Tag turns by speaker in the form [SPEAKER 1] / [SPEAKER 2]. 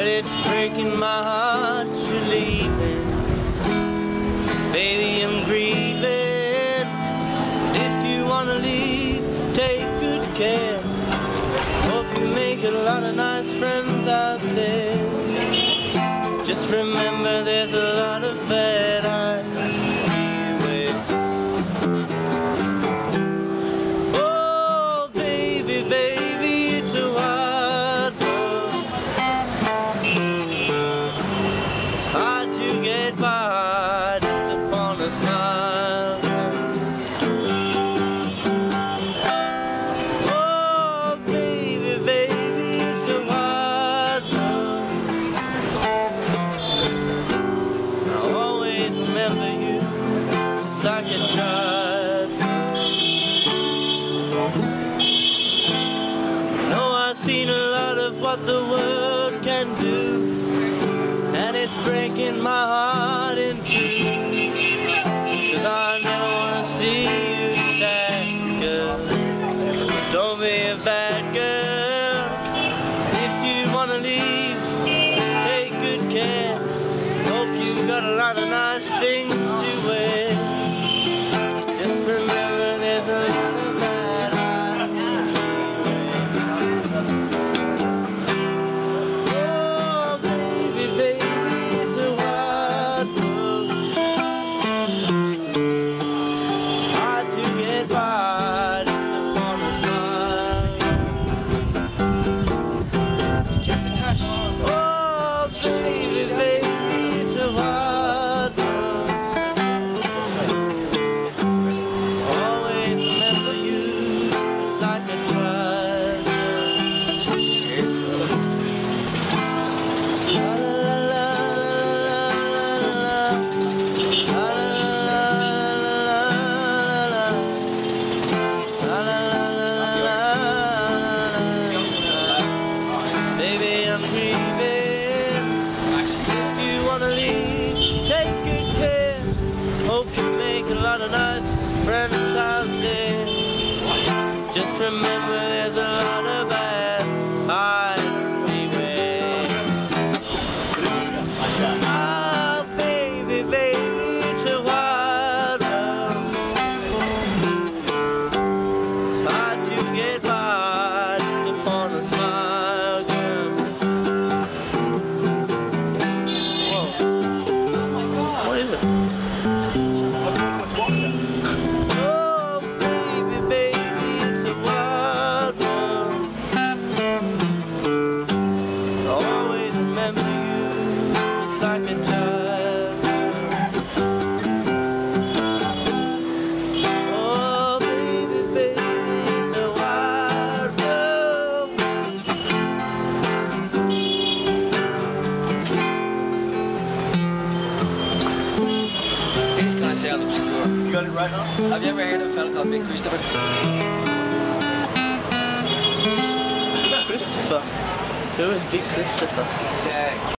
[SPEAKER 1] Well, it's breaking my heart you're leaving. Baby, I'm grieving. If you wanna leave, take good care. Hope you make a lot of nice friends out there. Just remember there's a lot of bad eyes. Beware. Oh, baby, baby, it's a wild world. It's hard to get by just upon a smile. Oh, baby, baby, it's a wild world. I'll always remember you just like a child. Know I've seen a lot of what the world can do, and it's breaking my heart in two. 'Cause I never wanna see you sad, girl. Don't be a bad girl. If you wanna leave, take good care. Hope you've got a lot of nice things to wear. Just remember there's a lot of bad eyes. Oh, baby, baby, it's a wild world. Hard to get by just upon a smile. Oh, baby, baby, it's a wild world. Always remember you just like a child. La la la la la la. Baby, I'm grieving. If you wanna leave, take good care. Hope you make a lot of nice friends out there. Just remember there's a lot of bad eyes beware. Oh, baby, baby, it's a wild world. It's hard to get by just upon a smile, girl. Whoa. What is it? Oh, baby, baby, it's a wild world. I'll always remember you just like a child. Oh, baby, baby, it's a wild world.
[SPEAKER 2] He's gonna sound obscure.
[SPEAKER 1] You got it right now?
[SPEAKER 2] Have you ever heard of a fella called Big Christopher?
[SPEAKER 1] Christopher. Who is Big Christopher?
[SPEAKER 2] He's